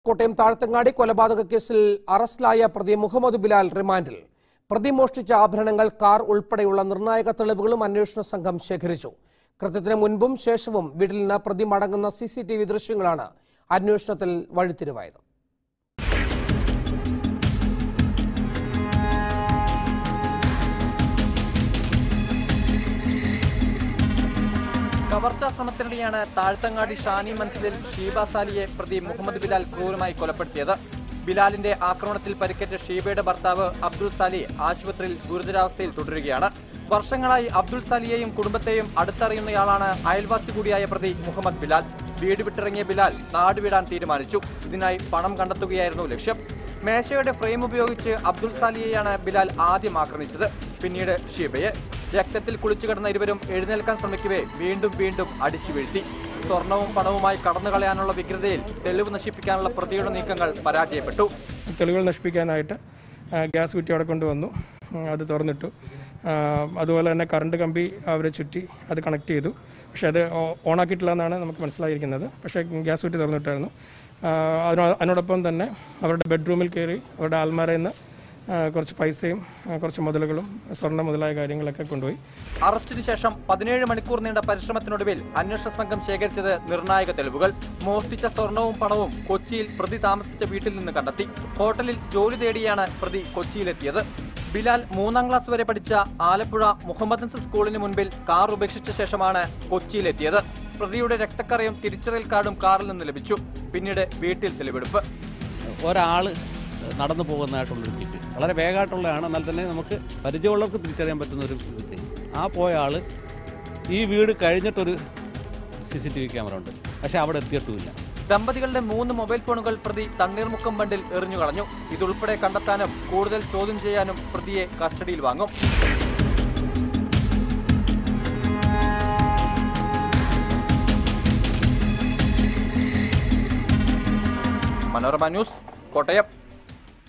കോട്ടയം താഴത്തങ്ങാടി കൊലപാതക കേസിൽ അറസ്റ്റിലായ പ്രതി മുഹമ്മദ് ബിലാൽ റിമാൻഡിൽ. പ്രതി മോഷ്ടിച്ച ആഭരണങ്ങൾ, കാർ ഉൾപ്പെടെയുള്ള നിർണായക തെളിവുകളും അന്വേഷണ സംഘം ശേഖരിച്ചു. കൃത്യത്തിന് മുൻപും ശേഷവും വീട്ടിൽ നിന്ന് പ്രതി മടങ്ങുന്ന CCTV ദൃശ്യങ്ങളാണ് അന്വേഷണത്തിൽ വഴിത്തിരിവായത്. കവർച്ചാ ശ്രമത്തിനിടെയാണ് താഴത്തങ്ങാടി ഷാനി മൻസിലിൽ ഷീബ സാലിയെ പ്രതി മുഹമ്മദ് ബിലാൽ ക്രൂരമായി കൊലപ്പെടുത്തിയത്. ബിലാലിന്റെ ആക്രമണത്തിൽ പരിക്കേറ്റ ഷീബയുടെ ഭർത്താവ് അബ്ദുൾ സാലി ആശുപത്രിയിൽ ഗുരുതരാവസ്ഥയിൽ തുടരുകയാണ്. വർഷങ്ങളായി അബ്ദുൾ സാലിയെയും കുടുംബത്തെയും അടുത്തറിയുന്നയാളാണ് അയൽവാസി കൂടിയായ പ്രതി മുഹമ്മദ് ബിലാൽ. വീട് വിട്ടിറങ്ങിയ ബിലാൽ നാടുവിടാൻ തീരുമാനിച്ചു. ഇതിനായി പണം കണ്ടെത്തുകയായിരുന്നു ലക്ഷ്യം. മേശയുടെ ഫ്രെയിം ഉപയോഗിച്ച് അബ്ദുൾ സാലിയെയാണ് ബിലാൽ ആദ്യം ആക്രമിച്ചത്. പിന്നീട് ഷീബയെ. രക്തത്തിൽ കുളിച്ചു കിടന്ന ഇരുവരും എഴുന്നേൽക്കാൻ ശ്രമിക്കവേ വീണ്ടും വീണ്ടും അടിച്ചു വീഴ്ത്തി. സ്വർണവും പണവുമായി കടന്നു കളയാനുള്ള വ്യഗ്രതയിൽ തെളിവ് നശിപ്പിക്കാനുള്ള പ്രതിയുടെ നീക്കങ്ങൾ പരാജയപ്പെട്ടു. തെളിവുകൾ നശിപ്പിക്കാനായിട്ട് ഗ്യാസ് കുറ്റി അവിടെ കൊണ്ടുവന്നു, അത് തുറന്നിട്ടു. അതുപോലെ തന്നെ കറണ്ട് കമ്പി അവരെ ചുറ്റി അത് കണക്ട് ചെയ്തു. പക്ഷേ അത് ഓണാക്കിയിട്ടില്ല എന്നാണ് നമുക്ക് മനസ്സിലായിരിക്കുന്നത്. പക്ഷേ ഗ്യാസ് കുറ്റി തുറന്നിട്ടായിരുന്നു. അതിനോടൊപ്പം തന്നെ അവരുടെ ബെഡ്റൂമിൽ കയറി അവരുടെ അൽമാരയിൽ നിന്ന് കുറച്ച് പൈസയും കുറച്ച് മുതലുകളും സ്വർണ്ണ മുതലായ കാര്യങ്ങളൊക്കെ കൊണ്ടുപോയി. അറസ്റ്റിന് ശേഷം 17 മണിക്കൂർ നീണ്ട പരിശ്രമത്തിനൊടുവിൽ അന്വേഷണ സംഘം ശേഖരിച്ചത് നിർണായക തെളിവുകൾ. മോഷ്ടിച്ച സ്വർണവും പണവും കൊച്ചിയിൽ പ്രതി താമസിച്ച വീട്ടിൽ നിന്ന് കണ്ടെത്തി. ഹോട്ടലിൽ ജോലി തേടിയാണ് പ്രതി കൊച്ചിയിലെത്തിയത്. ബിലാൽ 3ാം ക്ലാസ് വരെ പഠിച്ച ആലപ്പുഴ മുഹമ്മദൻസ് സ്കൂളിന് മുൻപിൽ കാർ ഉപേക്ഷിച്ച ശേഷമാണ് കൊച്ചിയിലെത്തിയത്. പ്രതിയുടെ രക്തക്കറയും തിരിച്ചറിയൽ കാർഡും കാറിൽ നിന്ന് ലഭിച്ചു. പിന്നീട് വീട്ടിൽ തെളിവെടുപ്പ്. ഒരാള് നടന്നു പോകുന്നതായിട്ടുള്ളൊരു കിറ്റ് വളരെ വേഗമായിട്ടുള്ളതാണ്. എന്നാൽ തന്നെ നമുക്ക് പരിചയമുള്ളവർക്ക് തിരിച്ചറിയാൻ പറ്റുന്ന ഒരു വിദ്യ. ആ പോയ ആള് ഈ വീട് കഴിഞ്ഞിട്ടൊരു CCTV ക്യാമറ ഉണ്ട്, പക്ഷെ അവിടെ എത്തിയിട്ടുമില്ല. ദമ്പതികളുടെ 3 മൊബൈൽ ഫോണുകൾ പ്രതി തണ്ണീർമുക്കം ബണ്ടിൽ എറിഞ്ഞു കളഞ്ഞു. ഇതുൾപ്പെടെ കണ്ടെത്താനും കൂടുതൽ ചോദ്യം ചെയ്യാനും പ്രതിയെ കസ്റ്റഡിയിൽ വാങ്ങും. മനോരമ ന്യൂസ്, കോട്ടയം.